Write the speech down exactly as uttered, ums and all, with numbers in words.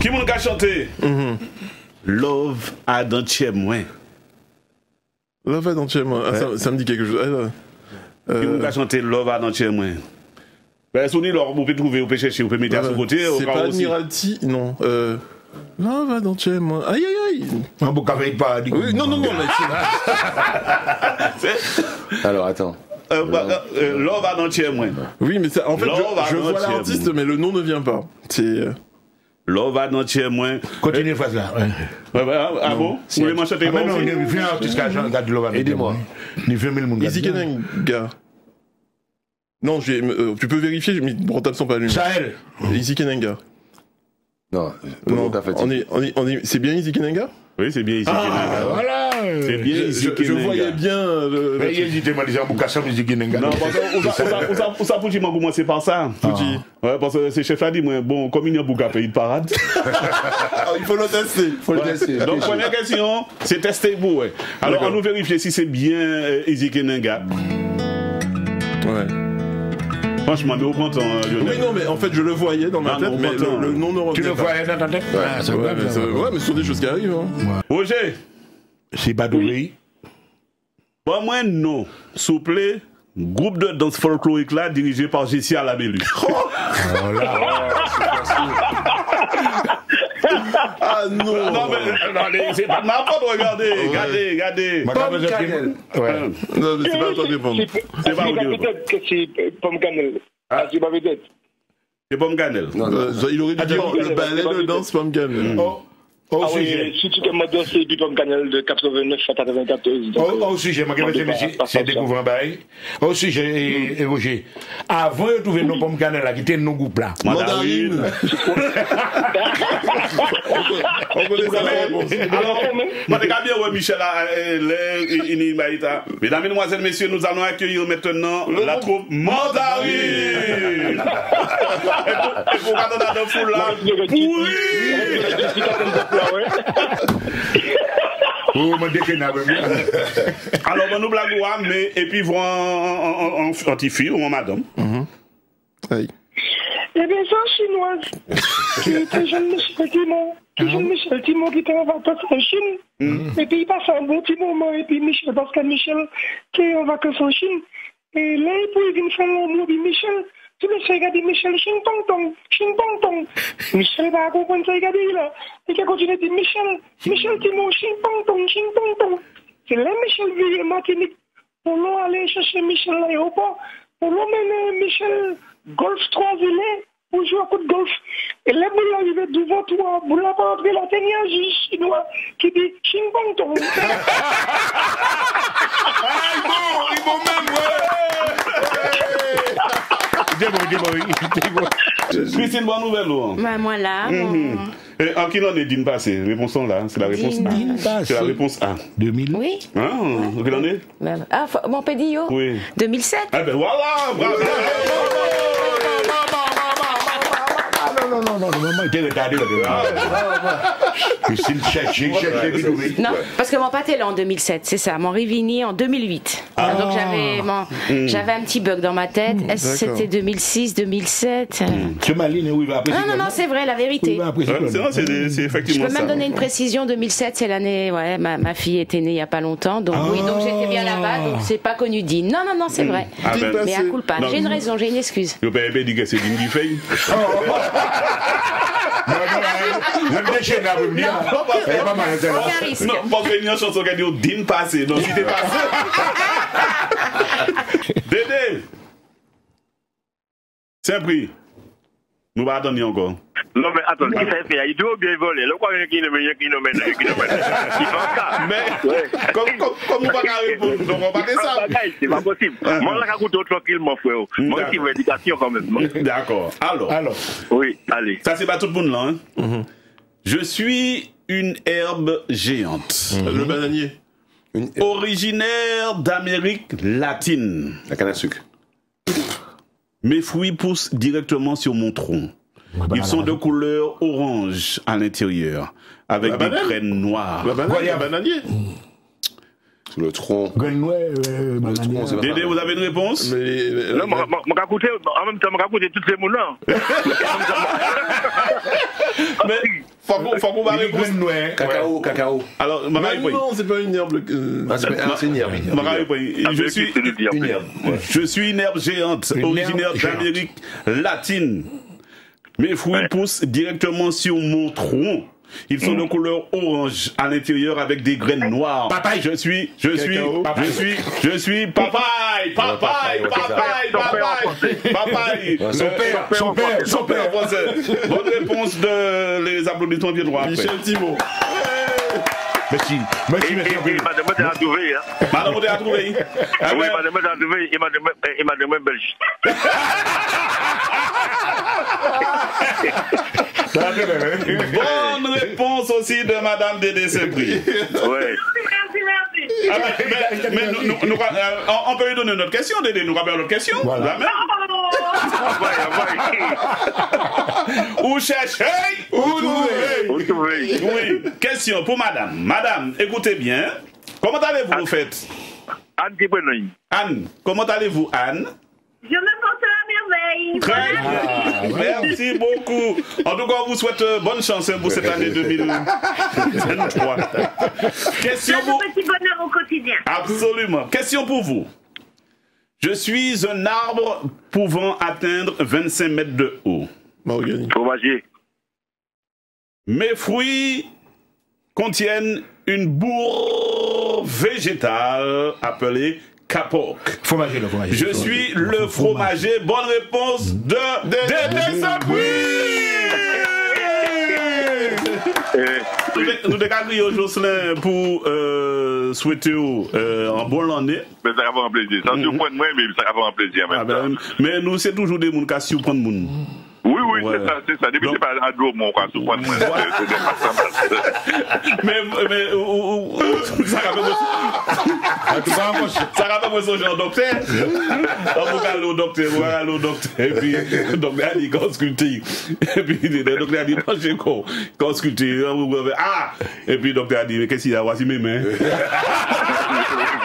Qui m'a chanté? Love à dentier moins. Love à dentier moins. Ah, ça, ça me dit quelque chose. Ah, euh... Qui m'a chanté Love à dentier moins? Ben, si on dit, vous pouvez trouver, vous pouvez chercher, vous pouvez mettre à son côté. C'est pas Admiralty, non. Euh... Love à dentier moins. Aïe aïe aïe. Un beau café pas. Oui, non, non, non. Alors, attends. Euh, bah, euh, Love à dentier moins. Oui, mais ça, en fait, Love je, je vois l'artiste, mais le nom ne vient pas. C'est. Euh... Love à dentier moins. Continue phrase là. Ouais, bah, ah bon? Vous voulez m'en chanter? Ah, non, il vient un artiste qui a chanté Love à dentier moins. Il fait mille monde. Easy Kenenga. Non, euh, tu peux vérifier, mais mon table sont pas allumés. Sahel. Easy Kenenga. Non, non on est, on est, on est, c'est bien Easy Kenenga? Oui, c'est bien Easy ah, Kenenga. Voilà. C'est bien Easy je, je voyais bien. Le, mais il hésite, moi, disant Boukassa, Easy Kenenga. Non, parce que ça pour dire, moi, commencer par ça. Ouais, parce que c'est chef a dit, moi, bon, comme il y a Bouka pays de parade. Il faut le tester. Il faut le tester. Donc, première question, c'est tester vous, ouais. Alors, on nous vérifier si c'est bien Easy Kenenga. Ouais. Franchement, mais au printemps, Lionel. Oui, non, mais en fait, je le voyais dans ma ah, tête, non, mais le, le nom ne revenait pas. Tu le voyais dans ta tête? Ouais, ah, ça ouais, mais, ça, ouais, mais ce sont des choses qui arrivent. Hein. Ouais. Roger. C'est pas d'ouvrir. Pas moins non. S'il vous plaît, groupe de danse folklorique là, dirigé par Jessia Labellu. Oh là. Ah non. Non, mais c'est pas ma faute, regardez. Regardez, regardez. Pomme cannelle. Ouais. Non, mais c'est pas toi répondre. C'est pas peut-être que c'est pomme cannelle. Ah, c'est pas peut-être. C'est pomme cannelle. Il aurait dû dire le ballet de danse pomme cannelle. Au ah sujet. Oui, si tu me donnes c'est Pomme Cannelle de quatre-vingt-neuf à quatre-vingt-quatorze. Au sujet, moi, c'est découvert un bail. Au sujet, et Roger, avant de trouver nos Pomme Cannelle là, qui étaient nos groupes là. Mandarine. On connaît ça la réponse. Alors, moi, t'es bien, ouais, Michel, il Maïta. Mesdames, Mesdemoiselles, Messieurs, nous allons accueillir maintenant la troupe Mandarine. Et pour quand on a de foule là. Oui! Alors, on nous blague, mais et puis, voir en petit fille ou en madame. Eh bien, ça, chinoise. Qui était jeune Michel Timon. Qui jeune Michel Timon qui était en vacances en Chine. Et puis, il passe un bon petit moment. Et puis, Michel, parce que Michel qui est en vacances en Chine. Et là, il vient faire l'amour de Michel. Tu me sais, regarder Michel, ching pong tong, ching pong tong. Michel va comprendre ça, regarder là. Et qui continue de dire Michel, Michel Timon, ching pong tong, ching pong tong. C'est là Michel vient Martinique. Pour l'eau aller chercher Michel à l'aéroport. Pour l'eau mener Michel Golf trois îlets pour jouer à coup de golf. Et là, vous l'arrivez devant toi, vous l'avez pas entré la technologie chinois qui dit ching pong tong. Ah, bon, il faut même, Christine, bonne nouvelle, Laurent. Bah, moi là. Mm-hmm. Bon... Et en qui l'en est d'une passée? Réponse là, c'est la réponse A. C'est la réponse A. deux mille. Oui. Ah, en qui l'en est? Ah, mon pédio? Oui. deux mille sept. Ah ben voilà, bravo. Non, non, non, non, maman était retardée. Christine cherche, cherche, non, parce que mon pâté là en deux mille sept, c'est ça. Mon Rivini en deux mille huit. Ah. Donc j'avais mon, mm. j'avais un petit bug dans ma tête. Mm, est-ce que c'était deux mille six, deux mille sept? C'est Maline, où il va apprécier. Non, non, non, c'est vrai, la vérité. Ouais, c'est, c'est effectivement Je peux même ça. donner une précision. deux mille sept, c'est l'année. Ouais, ma, ma fille était née il y a pas longtemps. Donc ah. oui, donc j'étais bien là-bas. Donc c'est pas connu Dean. Non, non, non, c'est vrai. Ah, ben, mais à coup pas. J'ai une raison, j'ai une excuse. Je peux pas dire que c'est Dean qui fait. Non, non, non, déchet là, vous me dire. Pas mal intéressant. Non, pas que une chanson qui a dit au din passé. Non, si t'es passé. Dédé. C'est pris. Nous va attendre encore. Non, mais attends, qui fait faire? Il doit bien voler. Le quoi, il y a qui nous mène, qui nous mène. Il fait un cas. Mais, comme, comme, comme on va pas répondre, donc on va faire ça. C'est pas possible. Moi, là, quand on tranquillement, frère. Moi, c'est une éducation quand même. D'accord. Alors. Alors. Oui, allez. Ça, c'est pas tout le monde là, hein. Mm-hmm. Je suis une herbe géante. Mm-hmm. Le bananier. Une... Originaire d'Amérique latine. La canne à sucre. Mes fruits poussent directement sur mon tronc. Ils sont de couleur orange à l'intérieur, avec des graines noires. La banane, il y a bananier. Sur le tronc. Graines noires, euh, bananier. Dédé, vous avez une réponse? Mais, non, moi, moi, écouter, en même temps, moi, écouter toutes ces mots-là. Mais, faut qu'on va répondre. Cacao, cacao. Alors, non, c'est pas une herbe. Ah, c'est une herbe. Je suis une herbe. Je suis une herbe géante, originaire d'Amérique latine. Mes fruits poussent directement sur mon tronc. Ils sont de couleur orange à l'intérieur avec des graines noires. Papaye, je suis, je suis, je suis, je suis papaye, papaye, papaye, papaye, papaye. Son père, son père, son père. Bonne réponse de les applaudissements viennent droit après. Michel Thibault. Merci, merci, merci. Madame a trouvé, hein. Madame a trouvé. Oui, madame a trouvé, il m'a demandé Belgique. Bonne réponse aussi de Madame Dédé Sebri. Oui. Ah, mais, mais, mais nous, nous, nous, euh, on peut lui donner notre question, Dédé. Nous rappelons notre question. Voilà. Où chercher? Où trouver? Où trouver? Oui. Question pour Madame. Madame, écoutez bien. Comment allez-vous, au fait? Anne Kibrenouille. Anne, comment allez-vous, Anne? Je me porte à merveille. Très bien. Ah, merci beaucoup. En tout cas, on vous souhaite bonne chance pour cette année deux mille vingt-trois. Question pour... un petit bonheur au quotidien. Absolument. Question pour vous. Je suis un arbre pouvant atteindre vingt-cinq mètres de haut. Fromager. Mes fruits contiennent une bourre végétale appelée capoc. Fromager, le fromager. Je suis le fromager. Bonne réponse de Dédé Sabri. Nous décadrions Jocelyn pour euh, souhaiter euh, un bon année. Mais ça va faire un plaisir. Ça surprend moi, mais ça va faire un plaisir. Ah ben, mais nous, c'est toujours des gens qui surprennent les gens. Oui, oui, ouais. c'est ça, c'est ça. Depuis que c'est pas à dos, mon cas, surprendre moi. Mais, mais, ça rappelle moi son genre docteur. On va aller au docteur, on va aller au docteur. Et puis, le docteur a dit consulter. Et puis, le docteur a dit, non, j'ai quoi? Consulter. Ah! Et puis, le docteur a dit, mais qu'est-ce qu'il y a? Voici mes mains.